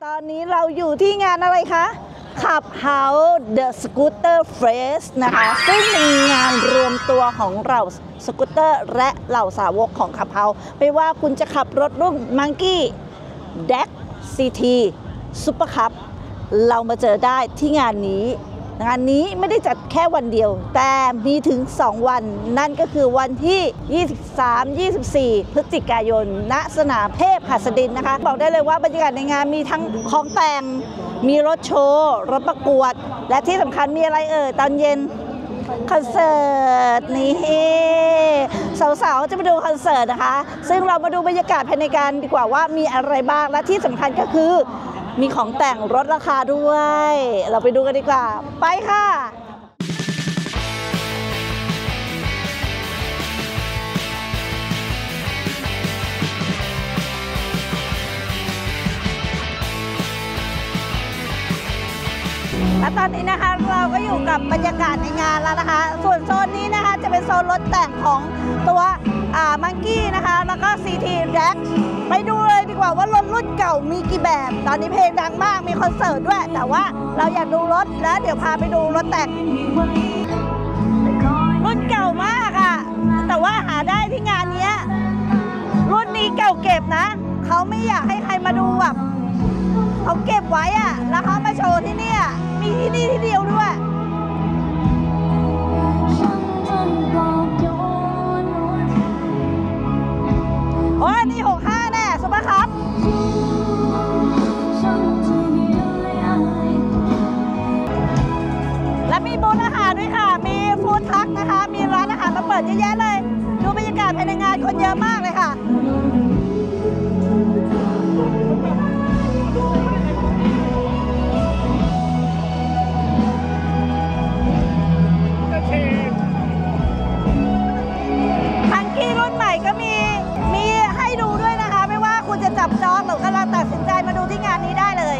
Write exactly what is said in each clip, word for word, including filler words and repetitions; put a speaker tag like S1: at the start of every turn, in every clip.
S1: ตอนนี้เราอยู่ที่งานอะไรคะขับ House The Scooter Fest นะคะซึ่งเป็นงานรวมตัวของเราสกูตเตอร์และเหล่าสาวกของขับ House ไม่ว่าคุณจะขับรถรุ่น Monkey Deck ซี ที Super Cup เรามาเจอได้ที่งานนี้งานนี้ไม่ได้จัดแค่วันเดียวแต่มีถึงสองวันนั่นก็คือวันที่ ยี่สิบสาม ยี่สิบสี่ พฤศจิกายนณสนามเทพหัสดินนะคะบอกได้เลยว่าบรรยากาศในงานมีทั้งของแต่งมีรถโชว์รถประกวดและที่สำคัญมีอะไรเอ่ยตอนเย็นคอนเสิร์ตนี่สาวๆจะมาดูคอนเสิร์ตนะคะซึ่งเรามาดูบรรยากาศภายในงานดีกว่าว่ามีอะไรบ้างและที่สำคัญก็คือมีของแต่งลดราคาด้วยเราไปดูกันดีกว่าไปค่ะและตอนนี้นะคะเราก็อยู่กับบรรยากาศในงานแล้วนะคะส่วนโซนนี้นะคะจะเป็นโซนรถแต่งของตัวอ่ามังกี้นะคะแล้วก็ ซี ที Deck ไปดูเลยดีกว่าว่ารถรุ่นเก่ามีกี่แบบตอนนี้เพลงดังมากมีคอนเสิร์ตด้วยแต่ว่าเราอยากดูรถแล้วเดี๋ยวพาไปดูรถแต่งรุ่นเก่ามากอะแต่ว่าหาได้ที่งานนี้รุ่นนี้เก่าเก็บนะเขาไม่อยากให้ใครมาดูแบบเขาเก็บไว้อะแล้วเขามาโชว์ที่นี่มีที่นี่ที่เดียวด้วยโอ้ยนี่หกห้าแน่ซุปเปอร์คัพและมีบูธอาหารด้วยค่ะมีฟู้ดทัคนะคะมีร้านอาหารมาเปิดเยอะแยะเลยดูบรรยากาศภายในงานคนเยอะมากเลยค่ะก็มีมีให้ดูด้วยนะคะไม่ว่าคุณจะจับจองหรือกำลังตัดสินใจมาดูที่งานนี้ได้เลย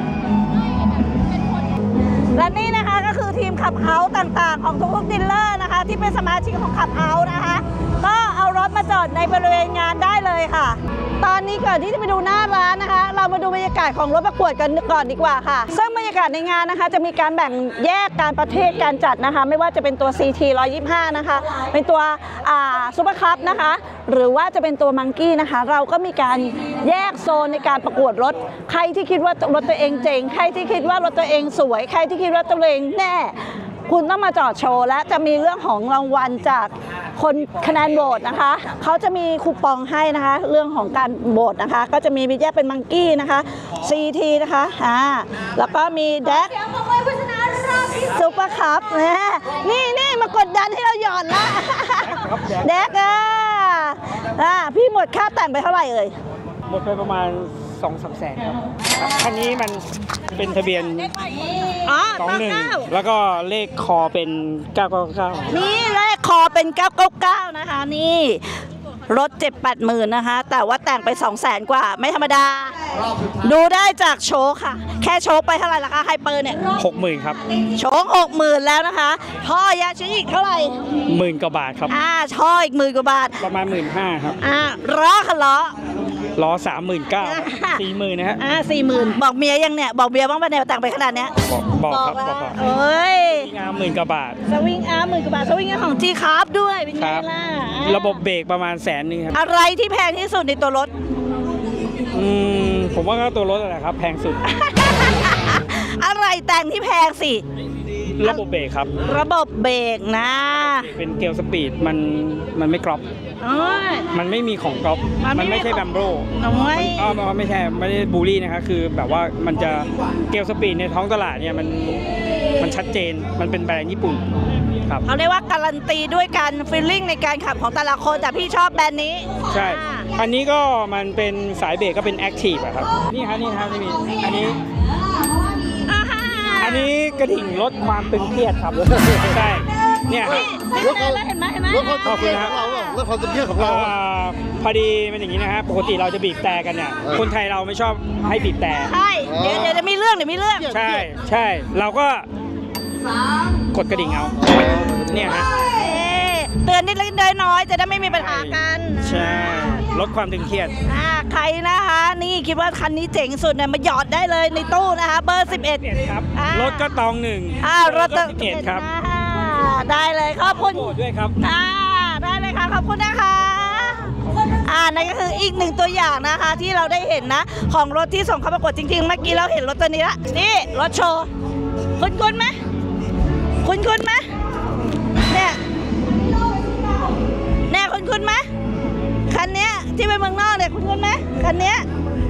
S1: และนี่นะคะก็คือทีมขับเฮาส์ต่างๆของทุกๆดีลเลอร์นะคะที่เป็นสมาชิกของขับเฮาส์นะคะก็เอารถมาจอดในบริเวณงานได้เลยค่ะตอนนี้ก่อนที่จะไปดูหน้าร้านนะคะเรามาดูบรรยากาศของรถประกวดกันก่อนดีกว่าค่ะซึ่งบรรยากาศในงานนะคะจะมีการแบ่งแยกการประเภทการจัดนะคะไม่ว่าจะเป็นตัว ซี ที หนึ่งร้อยยี่สิบห้านะคะเป็นตัวอ่าซุปเปอร์คัพนะคะหรือว่าจะเป็นตัวมังกี้นะคะเราก็มีการแยกโซนในการประกวดรถใครที่คิดว่ารถตัวเองเจ๋งใครที่คิดว่ารถตัวเองสวยใครที่คิดว่าตัวเองแน่คุณต้องมาจอดโชว์และจะมีเรื่องของรางวัลจากคนคะแนนโหวตนะคะเขาจะมีคูปองให้นะคะเรื่องของการโหวตนะคะก็จะมีมีแยกเป็นมังกี้นะคะ ซี ที นะคะอ่าแล้วก็มีแดกซุปเปอร์คัพนี่นี่มากดดันให้เราหย่อนละแดกอ่ะอ่าพี่หมดค่าแต่งไปเท่าไหร่เอ่ย
S2: หมดไปประมาณสองสามแสนครับคันนี้มันเป็นทะเบียนสองหนึ่งแล้วก็เลขคอเป็นเก้าเก้าเก้า
S1: นี่เลขคอเป็นเก้าเก้าเก้านะคะนี่รถเจ็ดแปดหมื่นนะคะแต่ว่าแต่งไปสองแสนกว่าไม่ธรรมดาดูได้จากโชว์ค่ะแค่โชว์ไปเท่าไหร่ล่ะคะไฮเปอร์เนี่ย
S2: หกหมื่นครับ
S1: โชว์หกหมื่นแล้วนะคะท่อยาชิอีกเท่าไหร่
S2: หมื่นกว่าบาทครับ
S1: อ่าท่ออีกหมื่นกว่าบาท
S2: ประมาณหมื่นห้าครับ
S1: อ่าล้อค่ะล้อ
S2: ล้อสามหมื่นเก้าสี่หมื่นนะฮะ
S1: อ่าสี่หมื่นบอกเมียยังเนี่ยบอกเมียบ้างป่ะเนี่ยแต่งไปขนาดเนี้ย
S2: บอกบอกครับบอก
S1: เอ้ย
S2: งามหมื่นกว่าบาท
S1: สวิงอาร์หมื่นกว่าบาทสวิงอาร์ของจีคาร์ฟด้วยเป็นไงล่ะ
S2: ระบบเบรกประมาณแสนนึงครับ
S1: อะไรที่แพงที่สุดในตัวรถ
S2: อืมผมว่าก็ตัวรถแหละครับแพงสุด
S1: อะไรแต่งที่แพงสิ
S2: ระบบเบรกครับ
S1: ระบบเบรกนะ
S2: เป็นเกลสปีดมันมันไม่กรอบมันไม่มีของกรอบมันไม่ใช่แบมโบ้อ๋อไม่ใช่ไม่ได้บูลลี่นะคะคือแบบว่ามันจะเกลสปีดในท้องตลาดเนี่ยมันมันชัดเจนมันเป็นแบรนด์ญี่ปุ่นครับ
S1: เขาเรียกว่าการันตีด้วยการฟีลลิ่งในการขับของแต่ละคนแต่พี่ชอบแบรนด์นี้
S2: ใช่อันนี้ก็มันเป็นสายเบรกก็เป็นแอคทีฟอะครับนี่ฮะนี่ฮะนี่มีอันนี้อันนี้กระดิ่งลดความตึงเครียดครับใช่เนี่ยครับ
S1: รถเขาเห็นไหมเห็นไหม
S3: รถเขาตึงเครียดของเรารถเขาตึงเครียดของเรา
S2: พอดีมันอย่างนี้นะฮะปกติเราจะบีบแต่กันเนี่ยคนไทยเราไม่ชอบให้บีบแต่
S1: ใช่เดี๋ยวเดี๋ยวจะมีเรื่องเดี๋ยวมีเรื่อง
S2: ใช่ใช่เราก็กดกระดิ่งเอาเนี่ยฮะ
S1: เตือนนิดๆน้อยๆจะได้ไม่มีปัญหากัน
S2: ใช่ลดความตึงเครียด
S1: อ่าใครนะคะนี่คิดว่าคันนี้เจ๋งสุดเนี่ยมาหยอดได้เลยในตู้นะคะเบอร์สิบเอ็ด
S2: ครับ
S1: อ่าร
S2: ถก็ตองหนึ่ง
S1: อ่ารถ
S2: ก็สิบเอ็ดครับ
S1: อ่าได้เลยขอบคุณ
S2: โบด้วยครับ
S1: อ่าได้เลยค่ะขอบคุณนะคะอ่านั่นก็คืออีกหนึ่งตัวอย่างนะคะที่เราได้เห็นนะของรถที่ส่งเข้าประกวดจริงๆเมื่อกี้เราเห็นรถตัวนี้ละนี่รถโชว์คุ้นคุ้นๆไหมคุ้นคุ้นๆไหมเนี่ยเนี่ยคุ้นคุ้นๆไหมคันเนี้ยที่ไปเมืองนอกเนี่ยคุ้นคุ้นๆไหมคันเนี้ย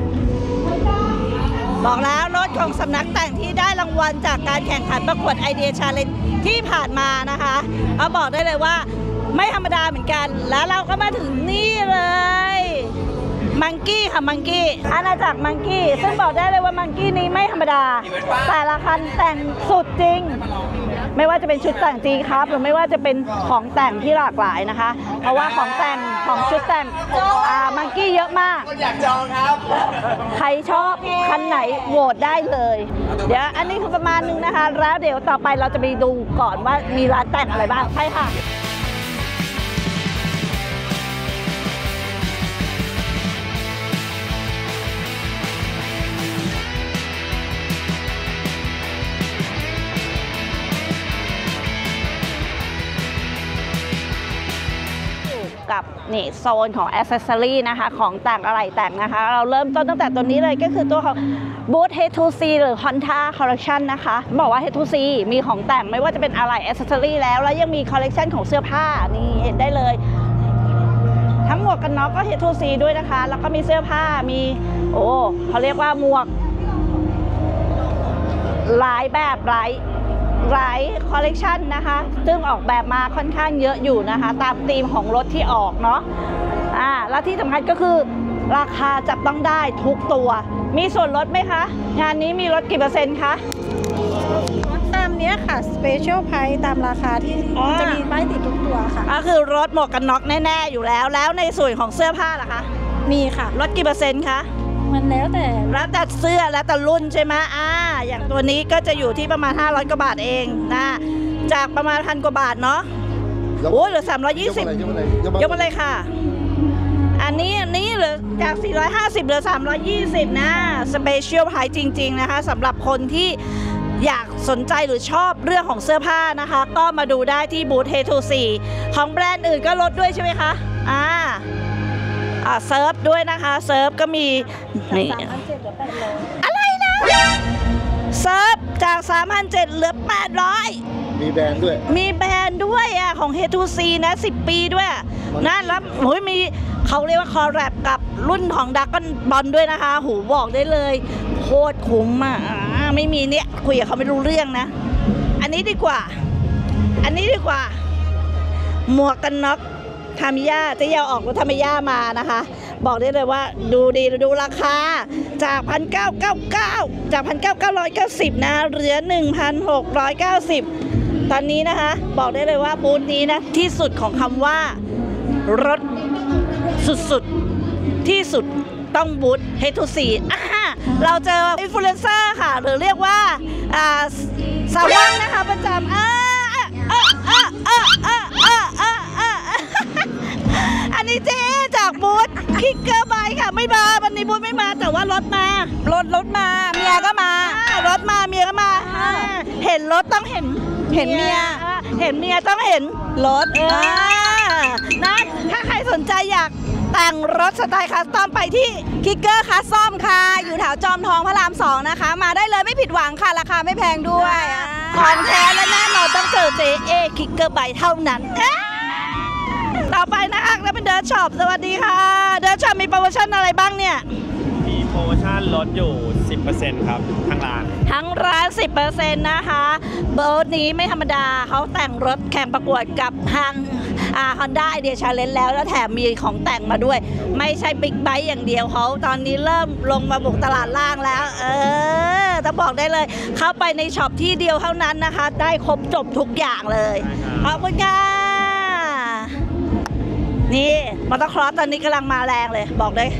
S1: บอกแล้วรถของสำนักแต่งที่ได้รางวัลจากการแข่งขันประกวดไอเดียชาเลนจ์ที่ผ่านมานะคะเอาบอกได้เลยว่าไม่ธรรมดาเหมือนกันแล้วเราก็มาถึงนี่เลยมังกี้ค่ะมังกี้อาณาจักรมังกี้ซึ่งบอกได้เลยว่ามังกี้นี้ไม่ธรรมดาแต่ละคันแต่งสุดจริงไม่ว่าจะเป็นชุดแต่งจริงครับหรือไม่ว่าจะเป็นของแต่งที่หลากหลายนะคะเพราะว่าของแต่งของชุดแต่งอ่ามังกี้เยอะมากอยากจองครับใครชอบคันไหนโหวตได้เลยเดี๋ยวอันนี้คือประมาณนึงนะคะแล้วเดี๋ยวต่อไปเราจะไปดูก่อนว่ามีร้านแต่งอะไรบ้างใช่ค่ะกับนี่โซนของแอ c เซสซอรี่นะคะของแต่งอะไรแต่งนะคะเราเริ่มต้นตั้งแต่ตัวนี้เลยก็คือตัวของ Boot เฮด ทู ซี หรือ Honda Collection นะคะบอกว่า เฮด ทู ซี มีของแต่งไม่ว่าจะเป็นอะไรแอ c เซสซอรี่แล้วแล้วยังมีคอลเลกชันของเสื้อผ้านี่เห็นได้เลยทั้งหมวกกันน็อกก็ เฮด ทู ซี ด้วยนะคะแล้วก็มีเสื้อผ้ามีโอ้เขาเรียกว่าหมวกหลายแบบหลายหลายคอลเลกชันนะคะซึ่งออกแบบมาค่อนข้างเยอะอยู่นะคะตามธีมของรถที่ออกเนาะอ่าแล้วที่สำคัญก็คือราคาจับต้องได้ทุกตัวมีส่วนลดไหมคะงานนี้มีลดกี่เปอร์เซ็นต์คะ
S4: ตามนี้ค่ะ Special Price ตามราคาที่จะมีป้ายติดทุกตัวค่ะ
S1: ก็คือรถหมวกกันน็อกแน่ๆอยู่แล้วแล้วในส่วนของเสื้อผ้าล่ะคะ
S4: มีค่ะ
S1: ลดกี่เปอร์เซ็นต์คะ
S4: มันแล้วแต่
S1: แล้วแต่เสื้อแล้วแต่รุ่นใช่ไหมอ่าอย่างตัวนี้ก็จะอยู่ที่ประมาณห้าร้อยกว่าบาทเองนะจากประมาณพันกว่าบาทเนาะโอ้ยเหลือสามร้อยยี่สิบยกมาเลยค่ะอันนี้อันนี้เหลือจากสี่ร้อยห้าสิบเหลือสามร้อยยี่สิบนะสเปเชียลไพรส์จริงๆนะคะสำหรับคนที่อยากสนใจหรือชอบเรื่องของเสื้อผ้านะคะก็มาดูได้ที่บูธ เฮด ทู ซี ของแบรนด์อื่นก็ลดด้วยใช่ไหมคะอ่าอ่าเซิร์ฟด้วยนะคะเซิร์ฟก็มีนี่อะไรนะเซิร์ฟจาก สามพันเจ็ดร้อย เหลือ แปดร้อย
S3: มีแบรนด์ด้วย
S1: มีแบรนด์ด้วยอ่ะของ เฮด ทู ซี นะสิบปีด้วยนั่นแล้วโอ้ยมีเขาเรียกว่าคอลแลบกับรุ่นของดักกันบอลด้วยนะคะหูบอกได้เลยโคตรคุ้มอ่ะไม่มีเนี่ยคุยกับเขาไม่รู้เรื่องนะอันนี้ดีกว่าอันนี้ดีกว่าหมวกกันน็อกทามิยาเจ๊ยาวออกรถทามิยามานะคะบอกได้เลยว่าดูดีดูราคาจาก หนึ่งพันเก้าร้อยเก้าสิบเก้า จาก หนึ่งพันเก้าร้อยเก้าสิบ นะเหลือ หนึ่งพันหกร้อยเก้าสิบ ตอนนี้นะคะบอกได้เลยว่าบูธนี้นะที่สุดของคำว่ารถสุดๆที่สุดต้องบูธ เฮด ทู ซี อ่าเราเจออินฟลูเอนเซอร์ค่ะหรือเรียกว่าอ่าสาวว่างนะคะประจำอ่าอ่าอ่าอ่าอ่าอ่าอ่าอ่าอันนี้เจ๊จากบูธคิกเกอร์ไบค์ค่ะไม่มาวันนี้บูธไม่มาแต่ว่ารถมารถรถมาเมียก็มารถมาเมียก็มาเห็นรถต้องเห็นเห็นเมียเห็นเมียต้องเห็นรถเออนะถ้าใครสนใจอยากแต่งรถสไตล์คัสตอมไปที่คิกเกอร์คัสตอมค่ะอยู่แถวจอมทองพระรามสองนะคะมาได้เลยไม่ผิดหวังค่ะราคาไม่แพงด้วยของแท้และแน่นอนต้องเจอ เจ เอ คิกเกอร์ไบค์เท่านั้นต่อไปนะคะแล้วเป็นเดิร์ชช็อปสวัสดีค่ะเดิร์ชช็อปมีโปรโมชั่นอะไรบ้างเนี่ย
S5: มีโปรโมชั่นลดอยู่ สิบเปอร์เซ็นต์ ครับทั้งร้าน
S1: ทั้งร้าน สิบเปอร์เซ็นต์ นะคะเบอร์นี้ไม่ธรรมดาเขาแต่งรถแข่งประกวดกับทางอ่า Honda Idea Challenge แล้วแล้วแถมมีของแต่งมาด้วยไม่ใช่บิ๊กไบค์อย่างเดียวเขาตอนนี้เริ่มลงมาบุกตลาดล่างแล้วเออต้องบอกได้เลยเข้าไปในช็อปที่เดียวเท่านั้นนะคะได้ครบจบทุกอย่างเลยขอบคุณค่ะนี่มอเตอร์ครอสตอนนี้กำลังมาแรงเลยบอกเลย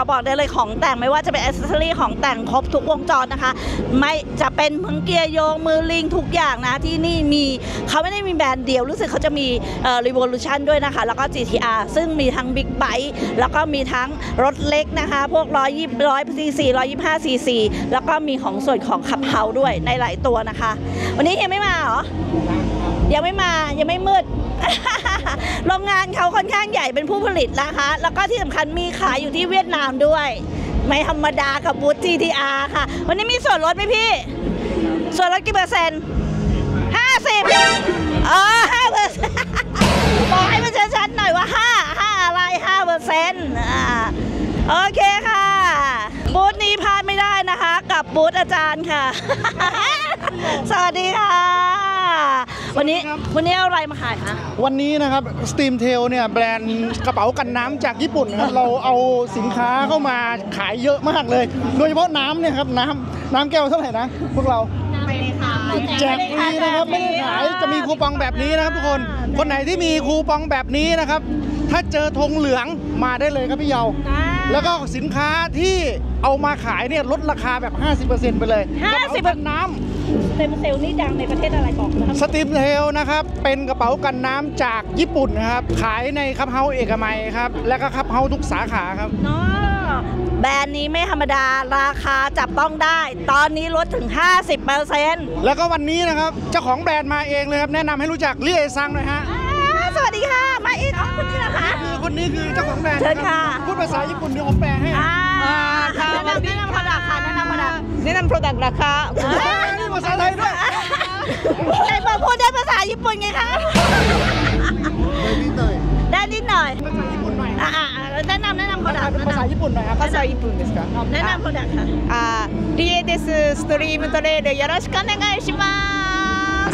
S1: บอกได้เลยของแต่งไม่ว่าจะเป็นอิสเซอรี่ของแต่งครบทุกวงจรนะคะไม่จะเป็นมือเกียร์โยงมือลิงทุกอย่างนะที่นี่มีเขาไม่ได้มีแบรนด์เดียวรู้สึกเขาจะมีเอ่อ Revolution ด้วยนะคะแล้วก็ จี ที อาร์ ซึ่งมีทั้งบิ๊กไบค์แล้วก็มีทั้งรถเล็กนะคะพวกร้อยยี่สิบร้อยซีซีร้อยยี่สิบห้าซีซีแล้วก็มีของส่วนของขับเฮาด้วยในหลายตัวนะคะวันนี้ยังไม่มาเหรอยังไม่มายังไม่มืด โรงงานเขาค่อนข้างใหญ่เป็นผู้ผลิตนะคะแล้วก็ที่สำคัญมีขายอยู่ที่เวียดนามด้วยไม่ธรรมดากับบูธ จี ที อาร์ ค่ะวันนี้มีส่วนลดไหมพี่ส่วนลดกี่เปอร์เซ็นต์ห้าสิบอ๋อห้าเปอร์เซ็นต์บอกให้มันชัดๆหน่อยว่าห้าห้าอะไรห้าเปอร์เซ็นต์อ่าโอเคค่ะบูธนี้พลาดไม่ได้นะคะกับบูธอาจารย์ค่ะ สวัสดีค่ะวันนี้วันนี้เอาอะไรมาขายคะ
S6: วันนี้นะครับ Steam Tail เนี่ยแบรนด์กระเป๋ากันน้ำจากญี่ปุ่นนะครับ เราเอาสินค้าเข้ามาขายเยอะมากเลย โดยเฉพาะน้ำเนี่ยครับน้ำน้ำแก้วเท่าไหร่นะพวกเราแจกฟรีนะครับไม่ได้ขายจะมีคูปองแบบนี้นะครับทุกคนคนไหนที่มีคูปองแบบนี้นะครับถ้าเจอธงเหลืองมาได้เลยครับพี่เยาแล้วก็สินค้าที่เอามาขายเนี่ยลดราคาแบบ ห้าสิบเปอร์เซ็นต์ ไปเลย
S1: ห้าสิบ
S6: กระเป๋ากันน้ำ
S1: เต็มเซลล์นี่ดังในประเทศอะไรบอกนะครับ
S6: สตีมเทลนะครับเป็นกระเป๋ากันน้ำจากญี่ปุ่นนะครับขายในคัพเฮาส์เอกมัยครับและก็คัพเฮาส์ทุกสาขาครับ
S1: เนาะแบรนด์นี้ไม่ธรรมดาราคาจับต้องได้ ตอนนี้ลดถึง ห้าสิบเปอร์เซ็นต์
S6: แล้วก็วันนี้นะครับเจ้าของแบรนด์มาเองเลยครับแนะนำให้รู้จักเรียกซังหน่อยฮะ
S1: สวัสดีค่ะมาอีกอ๋อคนนี้เหรอคะ
S6: คือคนนี้คือเจ้าของแบรนด์
S1: เชิญค่ะ
S6: พูดภาษาญี่ปุ่นเดี๋ยวผมแปลให้
S1: อ่าแนะนำแนะนำ product ค่ะแนะนำ product
S4: แนะนำ product ราคา
S6: นี่ภาษาไทยด้วย
S1: ใครมาพูดได้ภาษาญี่ปุ่นไงคะ
S3: นิดหน่อย
S1: ได้นิดหน่อย
S6: ภาษาญี่ปุ่นหน่อย
S1: อ่าแนะนำแนะนำ product
S6: ภาษาญี่ปุ่นหน่อยครับ
S4: ภาษาญี่ปุ่นですか
S1: แนะนำ product ค่ะ
S4: あリエですストリームトレイルよろしくお願いします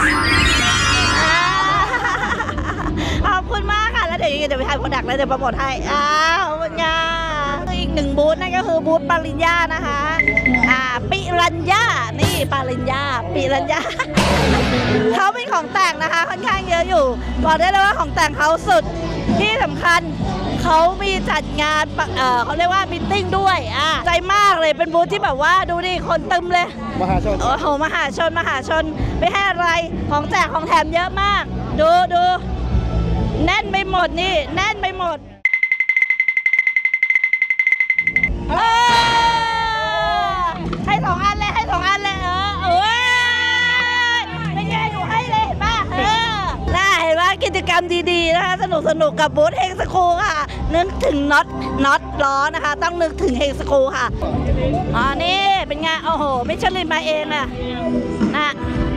S1: ขอบคุณมากค่ะแล้วเดี๋ยวยังไงเดี๋ยวไปทายโปรดักต์แล้วเดี๋ยวโปรโมทให้อ้าวขอบคุณค่ะอีกหนึ่งบูธนั่นก็คือบูธปริญญานะคะอ่าปิรัญญานี่ปริญญาปิรัญญา เขาเป็นของแต่งนะคะค่อนข้างเยอะอยู่บอกได้เลยว่าของแต่งเขาสุดที่สำคัญเขามีจัดงานปะเอ่อเขาเรียกว่ามิทติ้งด้วยอ่าใจมากเลยเป็นบูธที่แบบว่าดูดิคนตึมเลย
S6: มหาชน
S1: โอ้โหมหาชนมหาชนไม่ให้อะไรของแจกของแถมเยอะมากดูดูแน่นไปหมดนี่แน่นไปหมดเออให้สองอันเลยให้สองอันเลยเออเออเป็นไงหนูให้เลยเห็นป่ะเออน่าเห็นว่ากิจกรรมดีๆนะคะสนุกสนุกกับบูธเฮงสคูค่ะนึกถึงน็อตน็อตล้อนะคะต้องนึกถึงเฮงสคูค่ะอ๋อนี่เป็นไงโอ้โหไม่ชลินมาเองอะนะ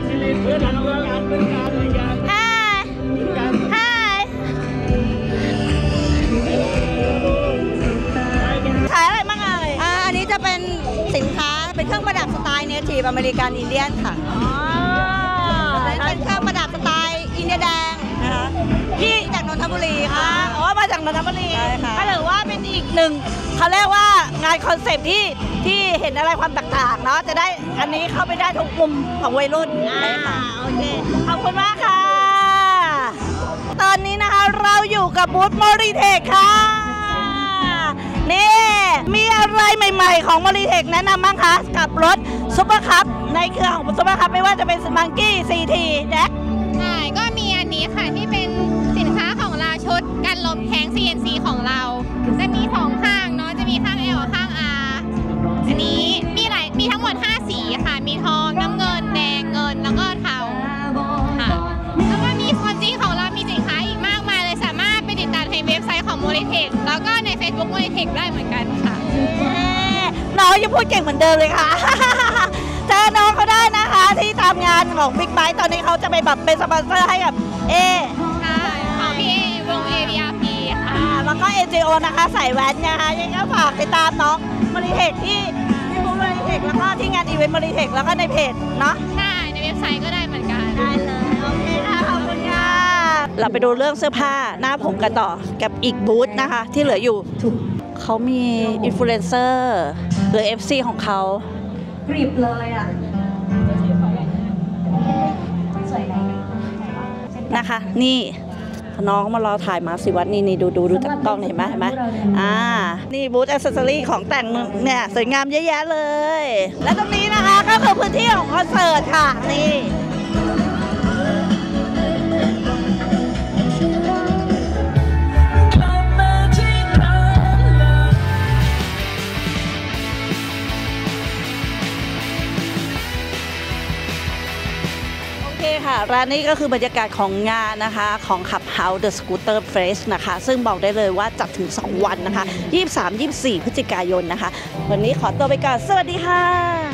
S1: ขายอะไรบ้างเอ่ย
S4: อ่าอันนี้จะเป็นสินค้าเป็นเครื่องประดับสไตล์เนทีฟอเมริกันอินเดียนค่ะ
S1: อ๋อ
S4: เป็นเครื่องประดับสไตล์อินเดียแดงนะคะที่จากนนทบุรี
S1: อ่า
S4: ค่ะ
S1: อ๋อมาจากนนทบุรี
S4: ใช่ค่ะ
S1: ก็ถือว่าเป็นอีกหนึ่งเขาเรียกว่างานคอนเซปต์ที่ที่เห็นอะไรความต่างๆเนาะจะได้อันนี้เข้าไปได้ทุกมุมของวัยรุ่นอ่าโอเคขอบคุณมากค่ะ ตอนนี้นะคะเราอยู่กับบูธมอริเทคค่ะนี่มีอะไรใหม่ๆของมอริเทคแนะนำบ้างคะกับรถซุปเปอร์คัพในเครือของซุปเปอร์คัพไม่ว่าจะเป็นมังกี้ซีทีแดก
S7: ใช่ก็มีอันนี้ค่ะที่เป็นสินค้าของเราชุดกันลมแข้ง ซี เอ็น ซี ของเราจะมีสองข้างเนาะจะมีข้าง L กับข้าง R อันนี้มีหลายมีทั้งหมดห้าสีค่ะมีทองน้ำเงินแดงเงินแล้วก็เทาค่ะแล้วก็มีความจริงของเรามีสินค้าอีกมากมายเลยสามารถไปติดตามในเว็บไซต์ของ Moritech แล้วก็ใน Facebook Moritech ได้เหมือนกันค่ะ
S1: น้องยังพูดเก่งเหมือนเดิมเลยค่ะ เจอน้องเขาได้นะคะที่ตามงานของ Big Bike ตอนนี้เขาจะไปแบบเป็นสปอนเซอร์ให้กับเอ
S7: ใช่ของพี่เอวง เอ วี อาร์ พี ค่ะ
S1: อ่าแล้วก็ เอ จี โอ นะคะใส่แว่นนะคะยังไงก็ฝากติดตามน้องมอริเทคที่ที่บูธมอริเทคแล้วก็ที่งานอีเวนต์มอริเทคแล้วก็ในเพจเนาะ
S7: ใช่ในเว็บไซต์ก็ได้เหมือนกัน
S1: ได้เลยโอเคค่ะขอบคุณค่ะเราไปดูเรื่องเสื้อผ้าหน้าผมกันต่อกับอีกบูธนะคะที่เหลืออยู่เขามีอินฟลูเอนเซอร์หรือ เอฟ ซี ของเขากรีบเลยอ่ะนะคะนี่น้องมารอถ่ายมาสิวัดนี่นี่ดูดูดูจากกล้องเห็นไหมเห็นไหมอ่านี่บูธแอคเซสซอรี่ของแต่งเนี่ยสวยงามเยอะแยะเลย และตรงนี้นะคะก็คือพื้นที่ของคอนเสิร์ตค่ะนี่โอเคค่ะร้านนี้ก็คือบรรยากาศของงานนะคะของ Clubhouse The Scooter Fest นะคะซึ่งบอกได้เลยว่าจัดถึงสองวันนะคะยี่สิบสาม ยี่สิบสี่ พฤศจิกายนนะคะวันนี้ขอตัวไปก่อนสวัสดีค่ะ